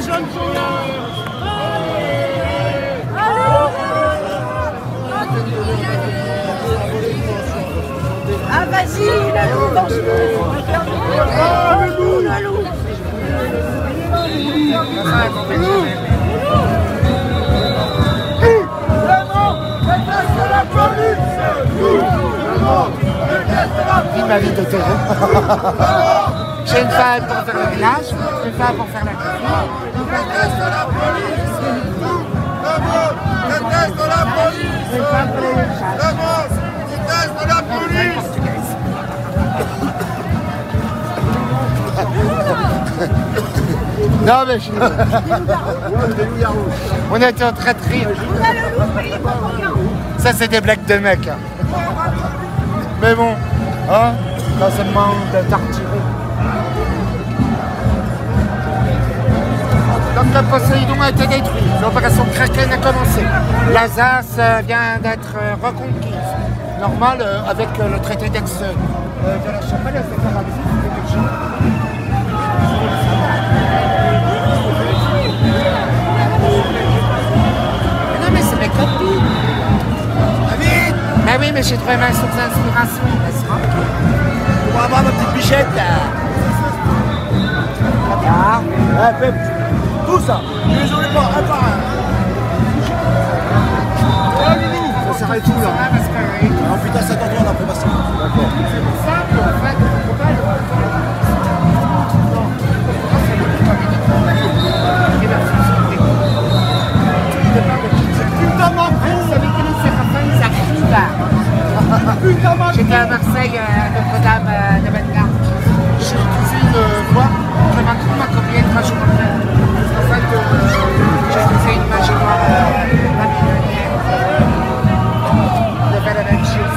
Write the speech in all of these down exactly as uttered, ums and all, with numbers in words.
jeunes sont là. Ah vas-y, le loup, mange-nous. Ah, le loup, le loup. Vie de ma vie de terreau. J'ai une femme pour faire le ménage, une femme pour faire la cuisine. Déteste la police. Déteste la police. Une femme pour les chasses. Déteste la police. Non mais je... On était en train de rire. Ça c'est des blagues de mecs. Hein. Mais bon, hein, là c'est le moment de torturer. Donc le Poséidon a été détruit. L'opération Kraken a commencé. L'Alsace vient d'être reconquise. Normal, euh, avec euh, le traité d'Aix euh, de la Chapelle, elle s'est paralysée. Non mais c'est mes copines. David, Mais oui, mais j'ai trouvé ma source d'inspiration, n'est-ce pas? on va avoir ma petite bichette là. Ah, Ouais, fais tout ça. Je les aurais pas un par un. Ça s'arrête tout là. parce que oui. Oh putain, cinquante ans l'approbation. D'accord. C'est pour ça qu'en fait, on ne peut pas le Putain, ma J'étais à Marseille, euh, Notre-Dame euh, de Bellegarde. Je suis cuisine euh, voir, je m'a trouvé ma copine trois jours après. En fait, euh, j'ai faisais une magie noire, euh, la millionnaire. Il y avait la même chose.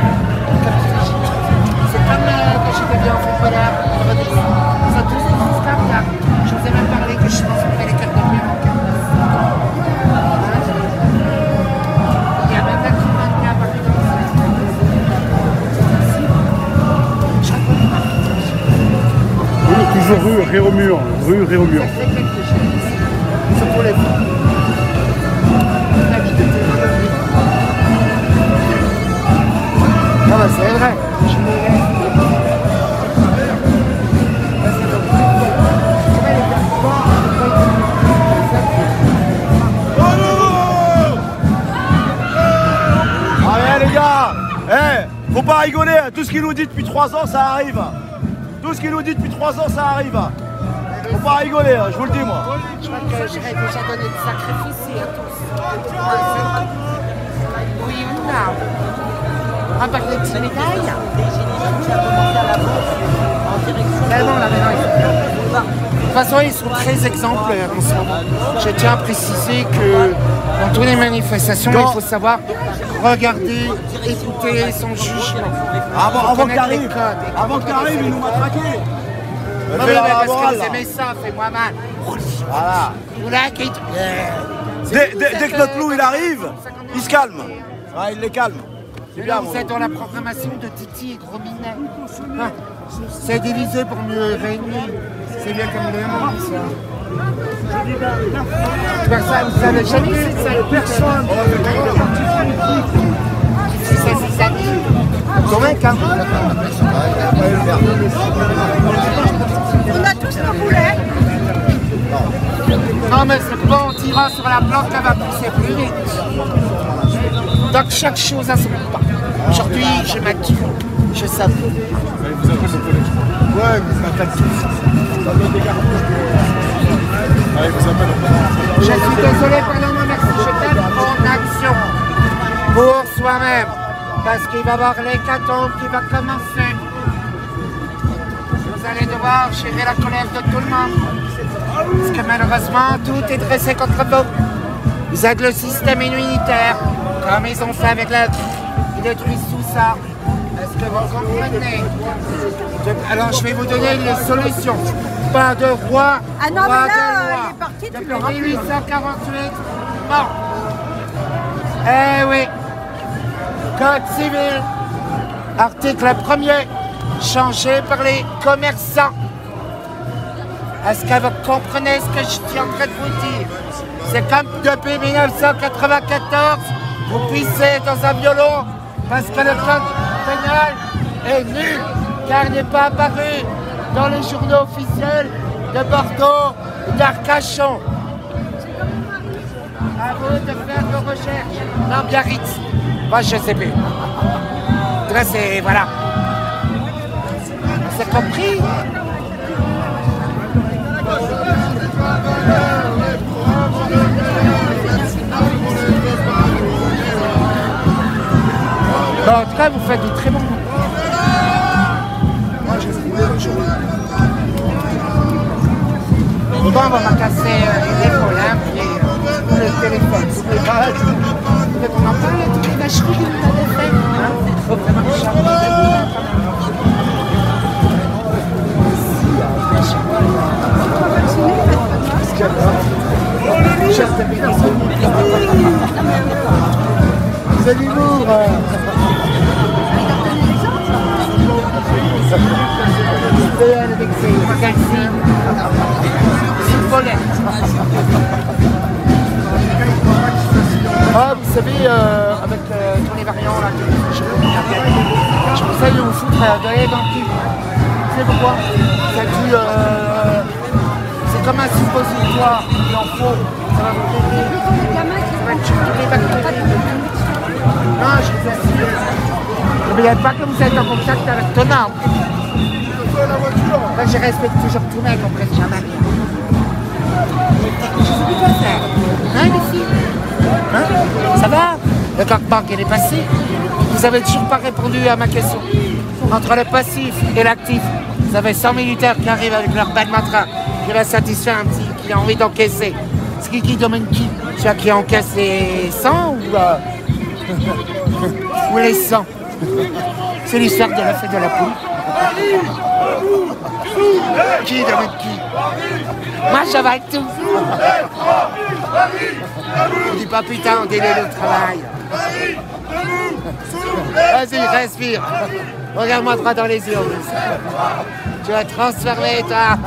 C'est comme euh, que j'étais bien en footballeur, ça tous existe comme là. Je vous ai même parlé que je transformais les cartes de mieux en cartes. Il y a même un qui m'a mis à Paris dans le Oui, toujours rue Réaumur, rue Réaumur. C'est pour les filles. La vie de terrorisme. Ah bah c'est vrai. Je me Allez les gars, eh, faut pas rigoler, hein. Tout ce qu'il nous dit depuis trois ans, ça arrive. Tout ce qu'il nous dit depuis trois ans, ça arrive. Faut pas rigoler, hein, je vous le dis moi. Je crois que j'aurais déjà donné des sacrifices à tous. Oui ou non? On parle de petits médailles. Mais non, là maintenant, ils sont... De toute façon, ils sont très exemplaires en ce moment. Je tiens à préciser que dans toutes les manifestations, il faut savoir regarder, écouter son jugement. Avant, avant qu'il Connaître les arrive, codes, et avant qu'il arrive, il nous m'a traqué. Non, mais parce que vous aimez ça, fais-moi mal. Voilà. Vous là, qui... Dès, dès- dès que notre loup il arrive, il se calme. Ouais, il les calme. C'est bien, Vous mon êtes dans la programmation de Titi et Gros Minet. Ah, c'est divisé pour mieux régner. C'est bien comme le monde, ça. Tu vois ça, vous savez jamais c'est ça. Personne. C'est ça, c'est ça. Convainc, hein. On a tous nos boulets. Non, mais c'est bon, on tirera sur la plante, elle va pousser plus vite. Donc chaque chose a son temps. Aujourd'hui, je m'active, je savoure. Vous appelez mon collègue. Ouais, mais ça attaque tous. Ça donne des cartouches. Allez, vous appelez. Je suis désolé, pardon, merci, je t'aime en action. Pour soi-même. Parce qu'il va y avoir l'hécatombe qui va commencer. Vous allez devoir gérer la colère de tout le monde. Parce que malheureusement, tout est dressé contre vous. Vous êtes le système immunitaire, comme ils ont fait avec la... Ils détruisent tout ça. Est-ce que vous comprenez? De- Alors je vais vous donner les solutions. Pas de roi, Ah non, pas mais là, de loi. il est parti, tu Depuis l'auras plus. mille huit cent quarante-huit, non. Eh oui. Code civil, article premier, changé par les commerçants. Est-ce que vous comprenez ce que je suis en train de vous dire? C'est comme depuis mille neuf cent quatre-vingt-quatorze, vous pissez dans un violon parce que le code pénal est nul, car il n'est pas apparu dans les journaux officiels de Bordeaux et d'Arcachon. À vous de faire vos recherches. Non, Biarritz. Moi, je sais plus. Là, c'est... voilà. C'est compris? Bon, en tout cas, vous faites du très bon. Moi, je sais. Bon, on va me casser euh, l'épaule, hein, puis euh, le téléphone. Vous pouvez pas... Vous voulez qu'on en parle, toutes les vacheries que vous avez faites, hein? Faut vraiment charmer de vous, hein, quand même. C'est l'humour. C'est avec ses calcines. C'est une volette. Ah, vous savez, euh, avec euh, Tous les variants là, que je je conseille de vous foutre euh, de l'aide dans le cul. Vous savez pourquoi? Ça tue, euh, c'est comme un suppositoire, il en faut. Ça va vous aider. Ça va tuer toutes les bactéries. Non, je vous assure. N'oubliez pas que vous êtes en contact avec ton arme. Moi, je respecte toujours tout mec, on ne prête jamais rien. Je sais plus quoi faire. Hein, les filles? Hein? Ça va? Le coq-banque, il est passé. Vous avez toujours pas répondu à ma question. Entre le passif et l'actif, vous avez cent militaires qui arrivent avec leur belle matra, qui va satisfaire un petit qui a envie d'encaisser. C'est qui qui domine qui? Celui qui encaisse les cent ou, euh... ou les cent? C'est l'histoire de la fête de la poule. Qui domine qui? Moi, j'avale tout. Je dis pas putain, on délai le travail. Vas-y, respire. Regarde-moi droit dans les yeux. Tu vas transformer, toi.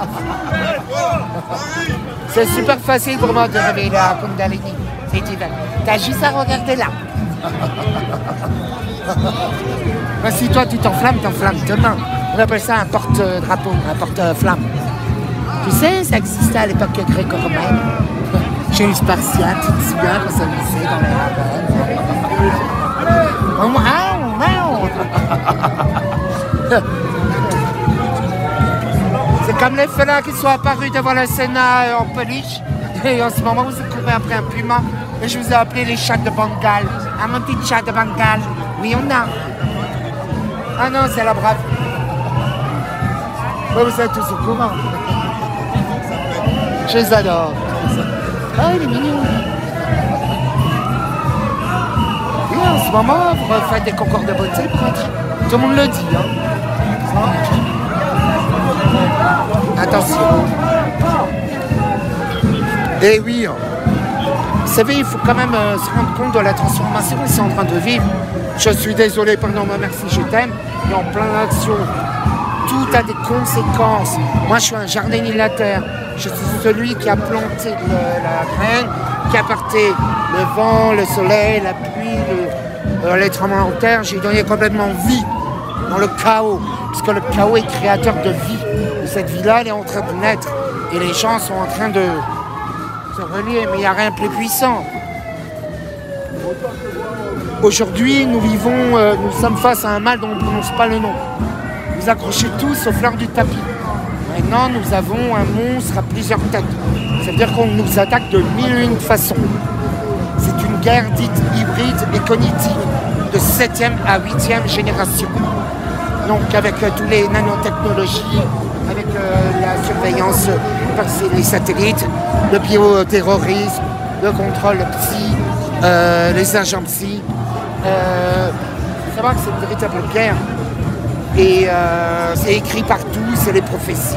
C'est super facile pour moi de réveiller la Kundalini. C'est divin. T'as juste à regarder là. Ben, si toi tu t'enflammes, t'enflammes demain. On appelle ça un porte-drapeau, un porte-flamme. Tu sais, ça existait à l'époque gréco-romaine. Chez les Spartiates, tu te souviens quand ça glissait dans les ravins. C'est comme les félins qui sont apparus devant le Sénat en peluche. Et en ce moment, vous courez après un puma. Et je vous ai appelé les chats de Bengale. Ah, mon petit chat de Bengale. Oui, on a. Ah non, c'est la brave. Bon, vous êtes tous au courant. Je les adore. Ah, il est mignon. Oui, en ce moment, vous faites des concours de beauté pour être... Tout le monde le dit, hein. Attention. Eh oui, hein. Vous savez, il faut quand même euh, se rendre compte de la transformation qu'ils sont en train de vivre. Je suis désolé, pardon, moi merci, je t'aime. Et en plein action. Tout a des conséquences. Moi, je suis un jardinier de la terre. Je suis celui qui a planté le, la graine, qui a porté le vent, le soleil, la pluie, le, euh, les tremblements de terre. J'ai donné complètement vie dans le chaos. Parce que le chaos est créateur de vie. Et cette vie-là, elle est en train de naître. Et les gens sont en train de se relier. Mais il n'y a rien de plus puissant. Aujourd'hui, nous vivons, euh, nous sommes face à un mal dont on ne prononce pas le nom. Vous accrochez tous aux fleurs du tapis. Maintenant, nous avons un monstre à plusieurs têtes. Ça veut dire qu'on nous attaque de mille et une façons. C'est une guerre dite hybride et cognitive, de septième à huitième génération. Donc avec euh, tous les nanotechnologies, avec euh, la surveillance par les satellites, le bioterrorisme, le contrôle psy, euh, les agents psy. Euh, faut savoir que c'est une véritable guerre. Et euh, c'est écrit partout, c'est les prophéties.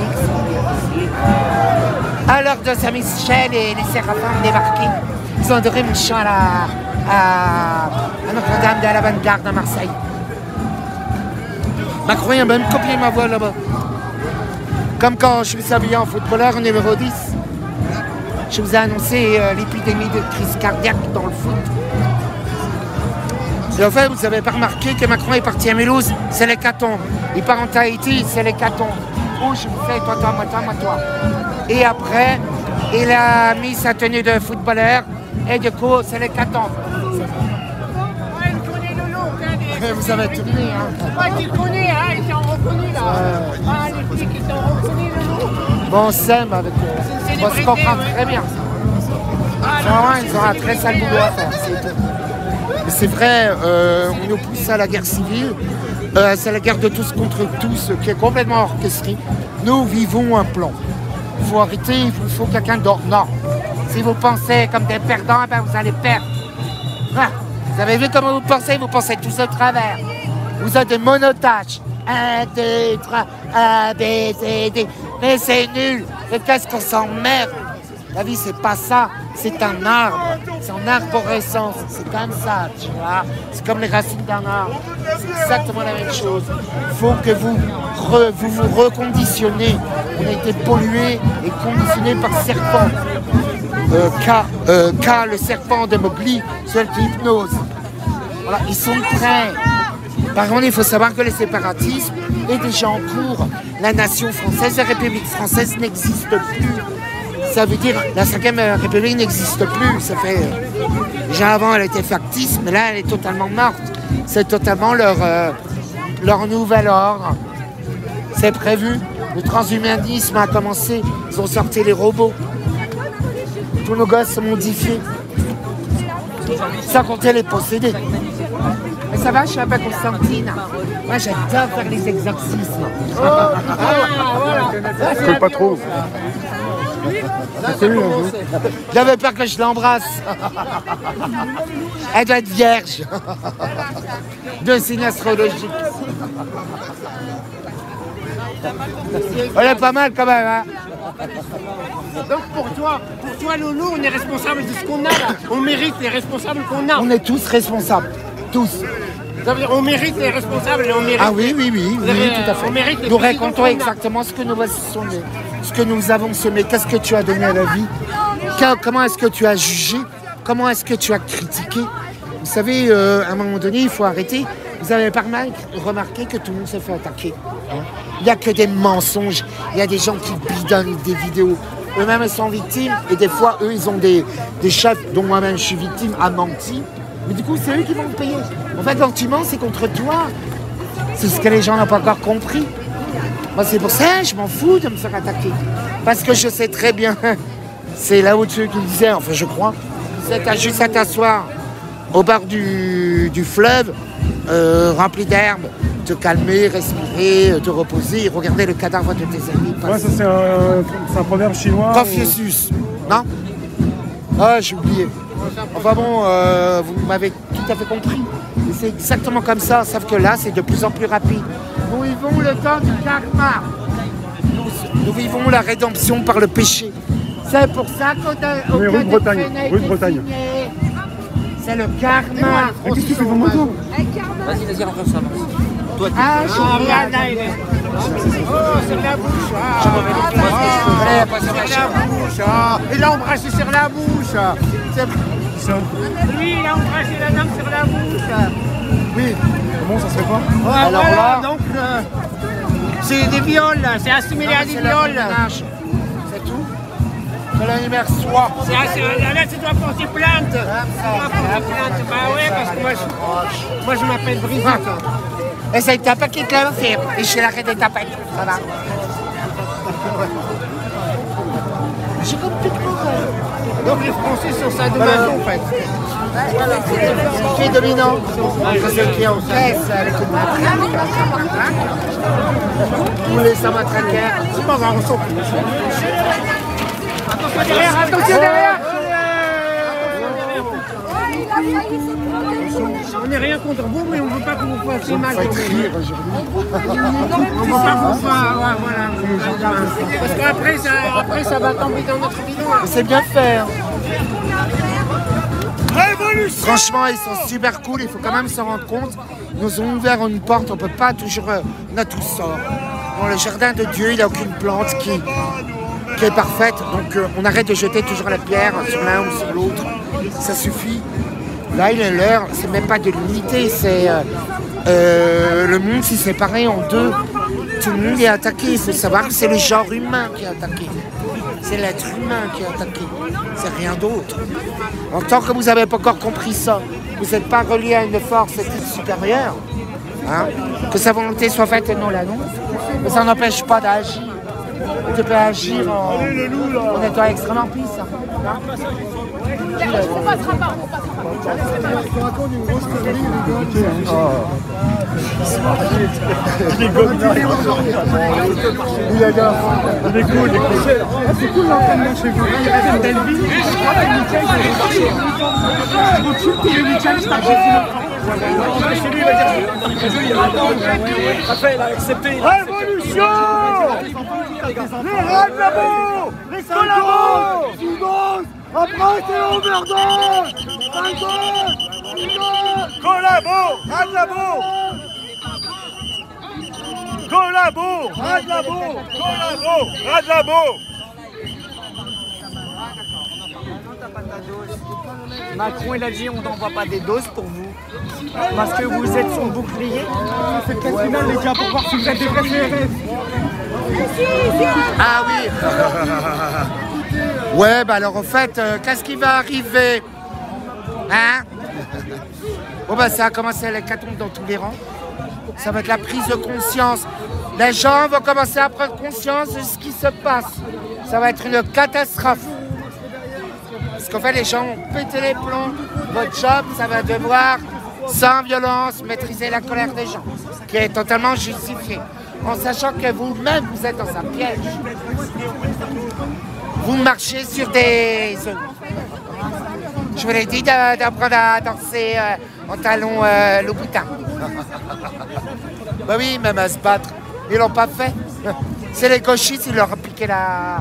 À l'heure de Saint-Michel et les séraphins débarqués, ils ont adoré mon chant à, la, à, à Notre-Dame de l'Avant-Garde à Marseille. Macron a même copié ma voix là-bas. Comme quand je me suis habillé en footballeur numéro dix. Je vous ai annoncé euh, l'épidémie de crise cardiaque dans le foot. Et en fait, vous n'avez pas remarqué que Macron est parti à Mulhouse, c'est l'hécatombe. Il part en Tahiti, c'est l'hécatombe. Oh, je vous fais toi, toi, moi, toi, moi, toi. Et après, il a mis sa tenue de footballeur et du coup, c'est l'hécatombe. Vous avez tourné, hein. Ouais, tu connais, hein, ils t'ont reconnu, là. Ah, les flics, ils t'ont reconnu, le loup. Bon, on s'aime avec eux. On se comprend très bien. Vraiment, ils ont un très sale boulot à faire, c'est tout. Mais c'est vrai, euh, on nous pousse à la guerre civile. Euh, c'est la guerre de tous contre tous qui est complètement orchestrée. Nous vivons un plan. Il faut arrêter, il faut, faut quelqu'un d'autre. Non. Si vous pensez comme des perdants, ben vous allez perdre. Ah. Vous avez vu comment vous pensez? Vous pensez tous au travers. Vous êtes des monotaches. Un, deux, trois, A, B, C, D. Mais c'est nul. Mais qu'est-ce qu'on s'emmerde? La vie, c'est pas ça. C'est un arbre. C'est un arborescence. C'est comme ça, tu vois. C'est comme les racines d'un arbre. C'est exactement la même chose. Il faut que vous re, vous, vous reconditionnez. On a été pollué et conditionné par le serpent. Euh, K, euh, K, le serpent de Mowgli, celui qui hypnose. Voilà, ils sont prêts. Par contre, il faut savoir que le séparatisme est déjà en cours. La nation française, la République française n'existe plus. Ça veut dire la cinquième République n'existe plus. Ça fait déjà avant, elle était factice, mais là, elle est totalement morte. C'est totalement leur euh, leur nouvel ordre. C'est prévu. Le transhumanisme a commencé. Ils ont sorti les robots. Tous nos gosses sont modifiés. Sans compter les possédés. Mais ça va, je suis un peu Constantine. Moi, j'adore faire les exorcismes. Ah, voilà. Colle pas trop. C'est lui, hein. J'avais peur que je l'embrasse. Elle doit être vierge. Deux signes astrologiques. Elle est pas mal quand même, hein. Donc pour toi, pour toi Loulou, on est responsable de ce qu'on a là. On mérite les responsables qu'on a. On est tous responsables. Tous. Ça veut dire on mérite les responsables et on mérite. Ah oui, oui, oui, oui, avez- tout à fait. on mérite les Nous présidents racontons qu'on a. exactement ce que nous voici semé, ce que nous avons semé, qu'est-ce que tu as donné à la vie, Que- comment est-ce que tu as jugé, comment est-ce que tu as critiqué. Vous savez, euh, à un moment donné, il faut arrêter. Vous avez pas remarqué remarqué que tout le monde se fait attaquer. Hein. Il n'y a que des mensonges, il y a des gens qui bidonnent des vidéos. Eux-mêmes sont victimes et des fois, eux, ils ont des, des chefs dont moi-même je suis victime, à menti. Mais du coup, c'est eux qui vont le payer. En fait, quand tu mens, c'est contre toi. C'est ce que les gens n'ont pas encore compris. Moi, c'est pour ça que je m'en fous de me faire attaquer. Parce que je sais très bien, c'est là au-dessus qui disait, enfin je crois, c'est que t'as juste à t'asseoir au bord du, du fleuve, euh, rempli d'herbe, te calmer, respirer, te reposer et regarder le cadavre de tes amis. Ouais, ça c'est un, c'est un proverbe chinois. Confucius, non? Ah, j'ai oublié. Enfin bon, euh, vous m'avez tout à fait compris. Et c'est exactement comme ça, sauf que là, c'est de plus en plus rapide. Nous vivons le temps du karma. Nous, nous vivons la rédemption par le péché. C'est pour ça qu'au Oui, rue de Bretagne, rue de Bretagne. C'est le karma. Mais qu'est-ce que tu fais dans moto? Vas-y, vas-y, rentre ça. Toi, tu Ah, Ah, regarde là, il est. Oh, c'est de la bouche. Ah, je c'est de la bouche. Ah, il a embrassé sur la bouche. C'est- Ça. Lui, il a embrassé la dame sur la bouche. Oui. Comment ça serait pas? Ouais, Alors voilà, là- donc, euh, c'est des viols, c'est assimilé à des C'est viols. le ménage. C'est tout. Que l'univers soit. C'est assez- Là, tu dois porter plainte. Tu dois porter plainte. Bah ouais, parce que moi, je, moi, je m'appelle Brigitte. Essaye de taper qui te l'a fait. Et je l'arrête de taper. Ça va. J'ai comme tout le Donc les Français sont sadomaso en fait. Qui est dominant? C'est celle qui est en caisse, avec une matraque. Tous les samatraquaires. C'est pas un ressort. Attention derrière, attention derrière. On n'est rien contre vous, mais on ne veut pas que vous fassiez mal. Faut être rire aujourd'hui. On ne veut pas que vous fassiez. Ouais, voilà. Parce qu'après, ça, après, ça va tomber dans notre bidon. C'est bien fait. hein. Franchement, ils sont super cool. Il faut quand même s'en rendre compte. Ils nous ont ouvert une porte. On peut pas toujours. euh, On a tous sort. Bon, le jardin de Dieu, il n'a aucune plante qui, qui est parfaite. Donc euh, on arrête de jeter toujours la pierre sur l'un ou sur l'autre. Ça suffit. Là, il est l'heure, c'est même pas de l'unité, c'est euh, euh, le monde s'est séparé en deux. Tout le monde est attaqué. Il faut savoir que c'est le genre humain qui est attaqué. C'est l'être humain qui est attaqué. C'est rien d'autre. En tant que vous n'avez pas encore compris ça, vous n'êtes pas relié à une force supérieure, hein, que sa volonté soit faite et non la nôtre, mais ça n'empêche pas d'agir. Tu peux agir en, en étant extrêmement puissant. Hein. Il est gomme. Il est gars. Il est cool, il est cool. C'est cool l'entraînement chez vous. Révolution! Les Radlabo! Les collabos! Après c'est overdose! Collabo! Radlabo! Collabo! Radlabo! Collabo! Radlabo! Macron il a dit on n'envoie pas des doses pour vous parce que vous êtes son bouclier. C'est le cas final les gars pour voir si vous êtes des vrais C R S. Ah oui. Ouais, bah alors en fait, euh, qu'est-ce qui va arriver? Hein? Bon bah ça a commencé à l'hécatombe dans tous les rangs. Ça va être la prise de conscience. Les gens vont commencer à prendre conscience de ce qui se passe. Ça va être une catastrophe. Parce qu'en fait, les gens ont pété les plombs. Votre job, ça va devoir, sans violence, maîtriser la colère des gens, qui est totalement justifiée. En sachant que vous-même, vous êtes dans un piège. Vous marchez sur des œufs. Je vous l'ai dit d'apprendre à danser euh, en talons euh, Louboutin. Bah oui, même à se battre. Ils l'ont pas fait. C'est les gauchistes, ils leur ont piqué la...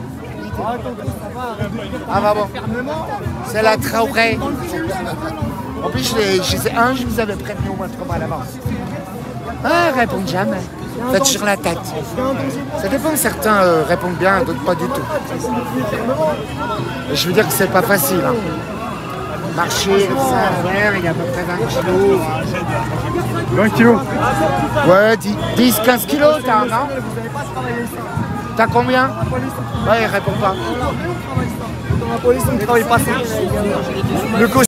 Ah bah bon. C'est la Traoré. En plus, je les, je les, un, je vous avais prévenu au moins trois mois à l'avance. Ah, répondent jamais. Faites sur la tête. Ça dépend, certains euh, répondent bien, d'autres pas du tout. Et je veux dire que c'est pas facile. Hein. Marcher, ça, ouais, il y a à peu près vingt kilos. vingt kilos? Ouais, dix à quinze kilos, t'as, non? T'as combien? Ouais, il répond pas. Dans la police on ne travaille pas ça. Le